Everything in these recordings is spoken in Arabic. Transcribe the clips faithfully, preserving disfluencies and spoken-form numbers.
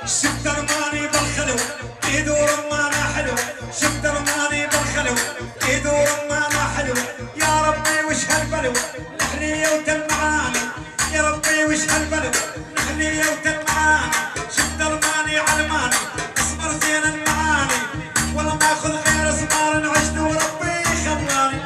شفت رماني بالخلو ايدو رمانة حلو، شفت رماني بالخلو ايدو رمانة حلو. يا ربي وش هالبلو نحلية وتلمعاني، يا ربي وش هالبلو نحلية وتلمعاني. شفت رماني علماني اسمر زين المعاني، والله ما اخذ غير اسمار عشت وربي خلاني.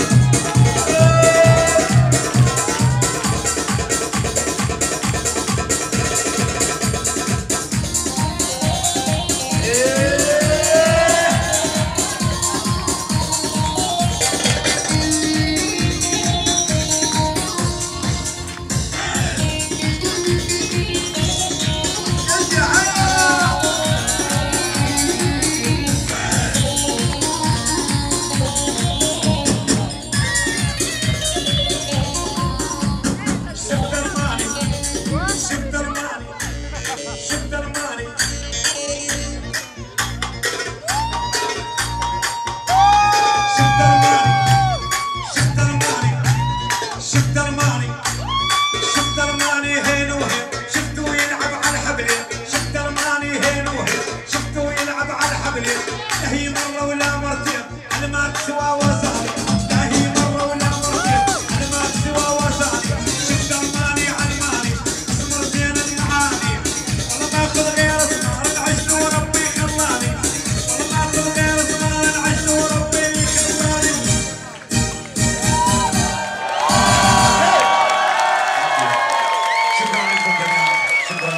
هي مرة ولا مرتين أنا ما تسوى وزاني، لا هي مرة ولا مرتين أنا ما تسوى وزاني. شفت الماني علماني اسمر زين المعاني، والله ما أخذ غير اسمار العشت وربي خلاني، والله ما أخذ غير اسمار العشت وربي خلاني. شكرا لكم جميعا، شكرا.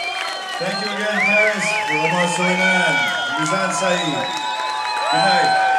Thank you again, Paris, for Omar Suleiman, Mizan Saeed. Good night.